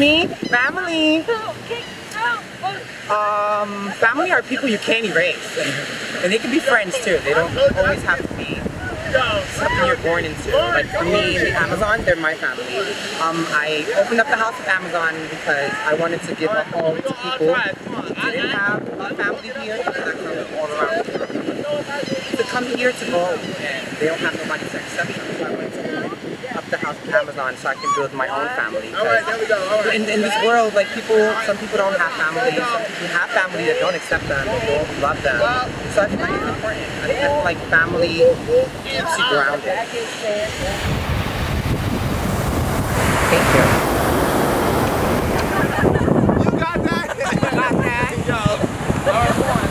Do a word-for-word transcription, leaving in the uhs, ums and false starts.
me, family. Um, family are people you can't erase, and they can be friends too. They don't always have to be something you're born into. Like for me, the Amazon, they're my family. Um, I opened up the House of Amazon because I wanted to give a home to people who didn't have a family here because I come all around to come here to go, and they don't have nobody to accept them. So I wanted to open up the House of Amazon so I can build my own family. All right, there we go. All right. In, in this world, like people, some people don't have family. Some people have family that don't accept them, or don't love them. So I feel like it's important. I feel like family keeps you grounded. Thank you. You got that? You got that? Yo. All right.